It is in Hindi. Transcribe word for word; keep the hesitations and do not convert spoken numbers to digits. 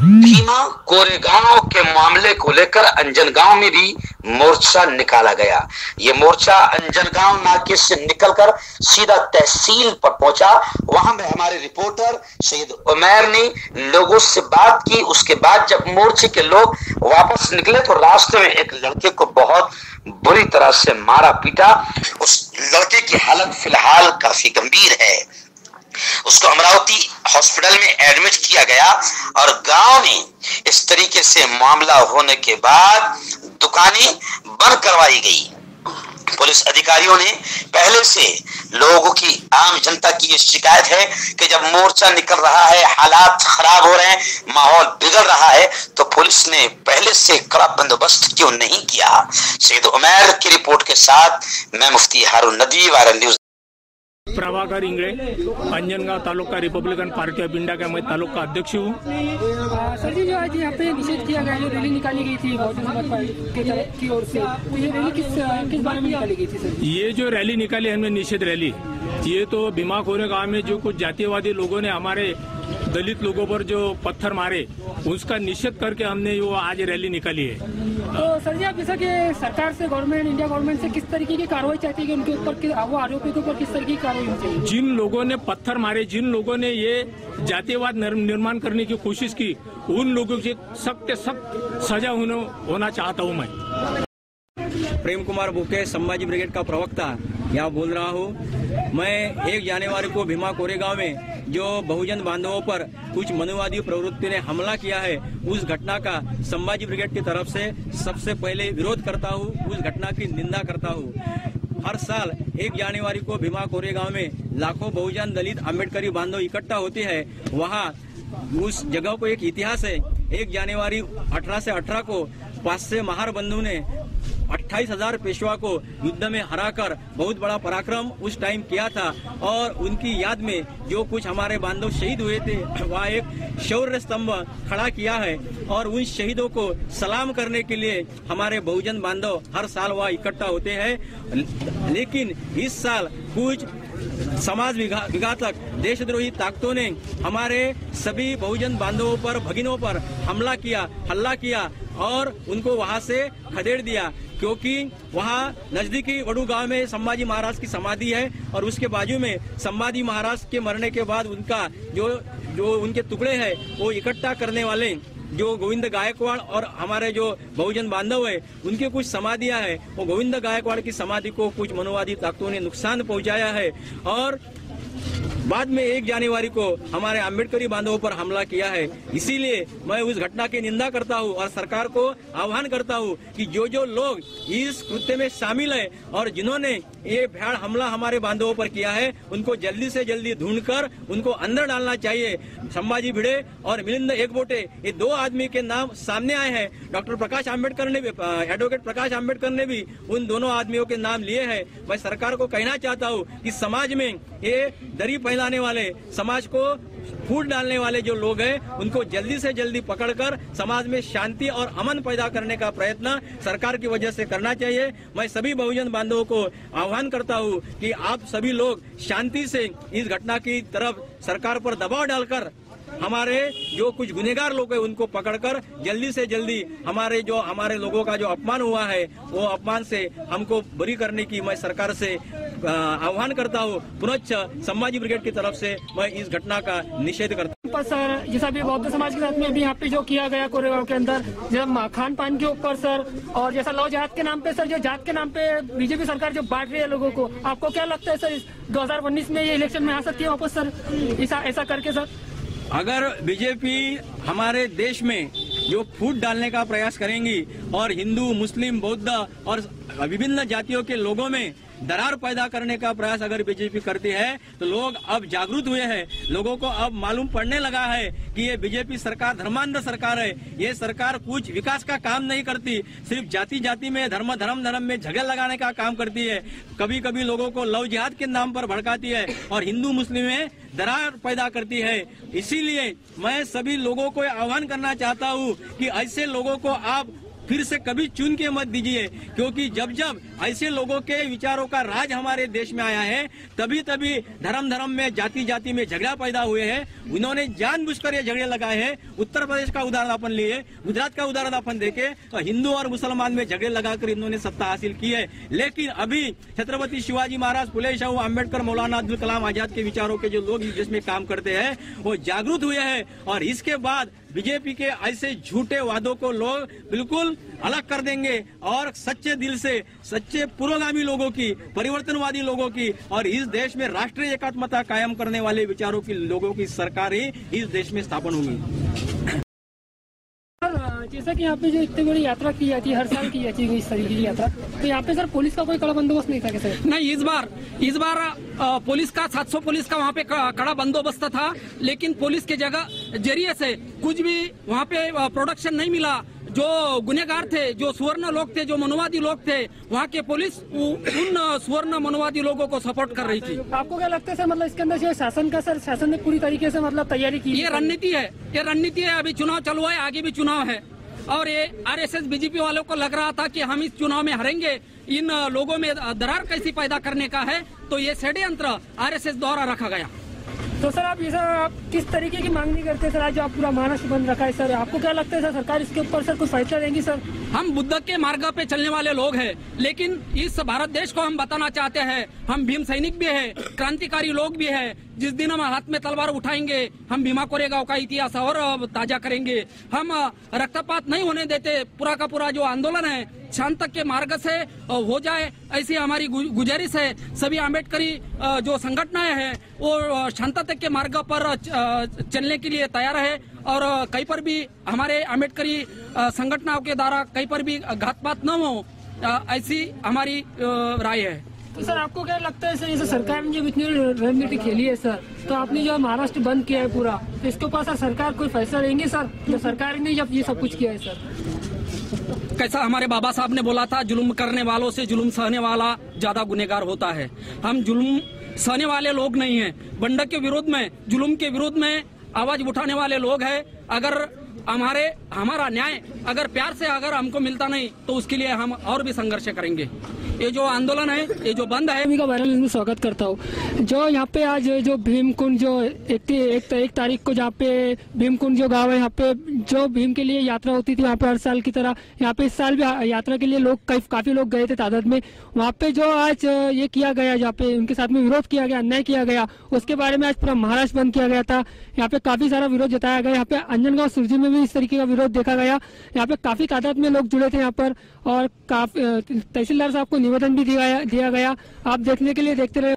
भीमा कोरेगांव के मामले को लेकर अंजनगांव में भी मोर्चा निकाला गया। ये मोर्चा अंजनगांव नाके से निकलकर सीधा तहसील पर पहुंचा। वहां में हमारे रिपोर्टर सैयद उमैर ने लोगों से बात की। उसके बाद जब मोर्चे के लोग वापस निकले तो रास्ते में एक लड़के को बहुत बुरी तरह से मारा पीटा। उस लड़के की हालत फिलहाल काफी गंभीर है। उसको अमरावती हॉस्पिटल में एडमिट किया गया और गांव में इस तरीके से मामला होने के बाद दुकानें बंद करवाई गई। पुलिस अधिकारियों ने पहले से लोगों की, आम जनता की ये शिकायत है कि जब मोर्चा निकल रहा है, हालात खराब हो रहे हैं, माहौल बिगड़ रहा है, तो पुलिस ने पहले से कड़ा बंदोबस्त क्यों नहीं किया। सैयद उमैर की रिपोर्ट के साथ मैं Mufti Haroon Nadvi, viral news. Prabhakar Ingade, Anjangaon taluka Republican Party of India का मैं तालुका अध्यक्ष हूँ। सर जी, जो आज यहाँ पे निषेध किया गया, जो रैली निकाली गई थी बहुजन समाज पार्टी की तरफ की ओर से, तो ये रैली किस किस बारे में निकाली गई थी सर? ये जो रैली निकाली हमने निषेध रैली, ये तो भीमा कोरेगांव में जो कुछ जातीयवादी लोगों ने हमारे दलित लोगों पर जो पत्थर मारे, उसका निषेध करके हमने वो आज रैली निकाली है। तो सर जी, आप जैसा कि सरकार से, गवर्नमेंट, इंडिया गवर्नमेंट से किस तरीके की कार्रवाई चाहती है, उनके ऊपर वो आरोपी के ऊपर किस तरीके की कार्रवाई होनी चाहिए? जिन लोगों ने पत्थर मारे, जिन लोगों ने ये जातीयवाद निर्माण करने की कोशिश की, उन लोगों की सख्त सख्त सजा होना चाहता हूँ मैं। प्रेम कुमार बुके, संभाजी ब्रिगेड का प्रवक्ता, यहाँ बोल रहा हूँ। मैं एक जनवरी को भीमा कोरेगांव में जो बहुजन बांधवों पर कुछ मनुवादी प्रवृत्ति ने हमला किया है, उस घटना का संभाजी ब्रिगेड की तरफ से सबसे पहले विरोध करता हूँ, उस घटना की निंदा करता हूँ। हर साल एक जनवरी को भीमा कोरेगांव में लाखों बहुजन दलित अम्बेडकरी बांधव इकट्ठा होते हैं। वहाँ उस जगह को एक इतिहास है। एक जनवरी अठारह से अठारह को पांच से महार बंधु ने अट्ठाईस हजार पेशवा को युद्ध में हराकर बहुत बड़ा पराक्रम उस टाइम किया था, और उनकी याद में जो कुछ हमारे बांधव शहीद हुए थे, वहाँ एक शौर्य स्तंभ खड़ा किया है, और उन शहीदों को सलाम करने के लिए हमारे बहुजन बांधव हर साल वहाँ इकट्ठा होते हैं। लेकिन इस साल कुछ समाज विघातक देशद्रोही ताकतों ने हमारे सभी बहुजन बांधवों पर, भगिनों पर हमला किया, हल्ला किया और उनको वहां से खदेड़ दिया, क्योंकि वहाँ नजदीकी वडू गांव में संभाजी महाराज की समाधि है, और उसके बाजू में संभाजी महाराज के मरने के बाद उनका जो जो उनके टुकड़े हैं वो इकट्ठा करने वाले जो गोविंद गायकवाड़ और हमारे जो बहुजन बांधव है, उनके कुछ समाधियां हैं। वो गोविंद गायकवाड़ की समाधि को कुछ मनुवादी ताकतों ने नुकसान पहुंचाया है, और बाद में एक जनवरी को हमारे अम्बेडकरी बांधवों पर हमला किया है। इसीलिए मैं उस घटना की निंदा करता हूं और सरकार को आह्वान करता हूं कि जो जो लोग इस कृत्य में शामिल है और जिन्होंने ये भयाड़ हमला हमारे बांधवों पर किया है, उनको जल्दी से जल्दी ढूंढकर उनको अंदर डालना चाहिए। संभाजी भिड़े और मिलिंद एकबोटे, ये दो आदमी के नाम सामने आए हैं। डॉक्टर प्रकाश आम्बेडकर ने भी, एडवोकेट प्रकाश आम्बेडकर ने भी उन दोनों आदमियों के नाम लिए हैं। मैं सरकार को कहना चाहता हूँ कि समाज में ये दरी फैलाने वाले, समाज को फूट डालने वाले जो लोग हैं, उनको जल्दी से जल्दी पकड़कर समाज में शांति और अमन पैदा करने का प्रयत्न सरकार की वजह से करना चाहिए। मैं सभी बहुजन बांधवों को आह्वान करता हूं कि आप सभी लोग शांति से इस घटना की तरफ सरकार पर दबाव डालकर हमारे जो कुछ गुनहगार लोग हैं उनको पकड़कर जल्दी से जल्दी हमारे जो हमारे लोगों का जो अपमान हुआ है, वो अपमान से हमको बरी करने की मैं सरकार से आह्वान करता हूँ। पुनश्च संभाजी ब्रिगेड की तरफ से मैं इस घटना का निषेध करता हूँ। सर, जैसा भी बौद्ध समाज के साथ में भी यहाँ पे जो किया गया कोरेगांव के अंदर, जब खान पान के ऊपर सर, और जैसा लव जहाद के नाम पे सर, जो जात के नाम पे बीजेपी सरकार जो बांट रही है लोगों को, आपको क्या लगता है सर, इस दो हजार उन्नीस में ये इलेक्शन में आ सकती है वापस सर, ऐसा ऐसा करके सर? अगर बीजेपी हमारे देश में जो फूट डालने का प्रयास करेंगी और हिंदू, मुस्लिम, बौद्ध और विभिन्न जातियों के लोगों में दरार पैदा करने का प्रयास अगर बीजेपी करती है, तो लोग अब जागरूक हुए हैं। लोगों को अब मालूम पड़ने लगा है कि ये बीजेपी सरकार धर्मांध सरकार है। ये सरकार कुछ विकास का काम नहीं करती, सिर्फ जाति जाति में, धर्म धर्म धर्म में झगड़ा लगाने का काम करती है। कभी कभी लोगों को लव जिहाद के नाम पर भड़काती है और हिंदू मुस्लिम में दरार पैदा करती है। इसीलिए मैं सभी लोगों को आह्वान करना चाहता हूँ कि ऐसे लोगों को आप फिर से कभी चुन के मत दीजिए, क्योंकि जब जब ऐसे लोगों के विचारों का राज हमारे देश में आया है तभी तभी धर्म धर्म में, जाति जाति में झगड़ा पैदा हुए हैं। उन्होंने जानबूझकर ये झगड़े लगाए हैं। उत्तर प्रदेश का उदाहरण अपन लिए, गुजरात का उदाहरण अपन देखे तो हिंदू और मुसलमान में झगड़े लगाकर इन्होंने सत्ता हासिल की है। लेकिन अभी छत्रपति शिवाजी महाराज, फुले शाहू अम्बेडकर, मौलाना अब्दुल कलाम आजाद के विचारों के जो लोग इस देश में काम करते हैं वो जागरूक हुए हैं, और इसके बाद बीजेपी के ऐसे झूठे वादों को लोग बिल्कुल अलग कर देंगे और सच्चे दिल से, सच्चे पुरोगामी लोगों की, परिवर्तनवादी लोगों की और इस देश में राष्ट्रीय एकात्मता कायम करने वाले विचारों की लोगों की सरकार ही इस देश में स्थापन होगी। जैसा कि यहाँ पे जो इतनी बड़ी यात्रा की जाती है, हर साल की जाती है इस तरीके की यात्रा, तो यहाँ पे सर पुलिस का कोई कड़ा बंदोबस्त नहीं था क्या सर? नहीं, इस बार इस बार आ, पुलिस का सात सौ पुलिस का वहाँ पे कड़ा बंदोबस्त था, लेकिन पुलिस के जगह जरिए से कुछ भी वहाँ पे प्रोडक्शन नहीं मिला। जो गुनहगार थे, जो सुवर्ण लोग थे, जो मनुवादी लोग थे, वहाँ के पुलिस उन सुवर्ण मनुवादी लोगों को सपोर्ट कर रही थी। आपको क्या लगता है सर, मतलब इसके अंदर जो शासन का सर शासन ने पूरी तरीके से मतलब तैयारी की? ये रणनीति है, ये रणनीति है। अभी चुनाव चालू है, आगे भी चुनाव है, और ये आरएसएस बीजेपी वालों को लग रहा था कि हम इस चुनाव में हारेंगे, इन लोगों में दरार कैसी पैदा करने का है, तो ये षड्यंत्र आरएसएस द्वारा रखा गया। तो सर आप ये सर आप किस तरीके की मांग नहीं करते सर? आज जो आप पूरा महाराष्ट्र बंद रखा है सर, आपको क्या लगता है सर सरकार इसके ऊपर सर कुछ फैसला लेंगी सर? हम बुद्ध के मार्ग पे चलने वाले लोग हैं, लेकिन इस भारत देश को हम बताना चाहते हैं, हम भीम सैनिक भी है, क्रांतिकारी लोग भी है। जिस दिन हम हाथ में तलवार उठाएंगे, हम भीमा कोरेगांव का इतिहास और ताजा करेंगे। हम रक्तपात नहीं होने देते। पूरा का पूरा जो आंदोलन है शांत के मार्ग से हो जाए, ऐसी हमारी गुजारिश है। सभी अम्बेडकरी जो संगठनाएं हैं वो शांतता के मार्ग पर चलने के लिए तैयार है, और कहीं पर भी हमारे अम्बेडकरी संगठनों के द्वारा कहीं पर भी घातपात न हो, ऐसी हमारी राय है। तो सर आपको क्या लगता है सर, जैसे सरकार ने जब इतनी रणनीति खेली है सर, तो आपने जो महाराष्ट्र बंद किया है पूरा, तो इसके ऊपर सर सरकार कोई फैसला लेंगे सर? जो सरकार ने जब ये सब कुछ किया है सर, कैसा हमारे बाबा साहब ने बोला था, जुल्म करने वालों से जुल्म सहने वाला ज्यादा गुनहगार होता है। हम जुल्म सहने वाले लोग नहीं हैं। बंडक के विरोध में, जुल्म के विरोध में आवाज उठाने वाले लोग हैं। अगर हमारे हमारा न्याय अगर प्यार से अगर हमको मिलता नहीं तो उसके लिए हम और भी संघर्ष करेंगे। ये जो आंदोलन है, ये जो बंद है, का वायरल न्यूज़ में स्वागत करता हूँ। जो यहाँ पे आज जो भीमकुंड जो एक, एक, एक तारीख को जहाँ पे भीमकुंड जो गाँव है, यहाँ पे जो भीम के लिए यात्रा होती थी, वहाँ पे हर साल की तरह यहाँ पे इस साल भी यात्रा के लिए लोग काफी लोग गए थे तादाद में। वहाँ पे जो आज ये किया गया, जहाँ पे उनके साथ में विरोध किया गया, अन्याय किया गया, उसके बारे में आज पूरा महाराष्ट्र बंद किया गया था। यहाँ पे काफी सारा विरोध जताया गया। यहाँ पे अंजनगांव सुरजी में भी इस तरीके का विरोध देखा गया। यहाँ पे काफी तादाद में लोग जुड़े थे यहाँ पर, और काफी तहसीलदार साहब को निवेदन भी दिया दिया गया। आप देखने के लिए देखते रहे।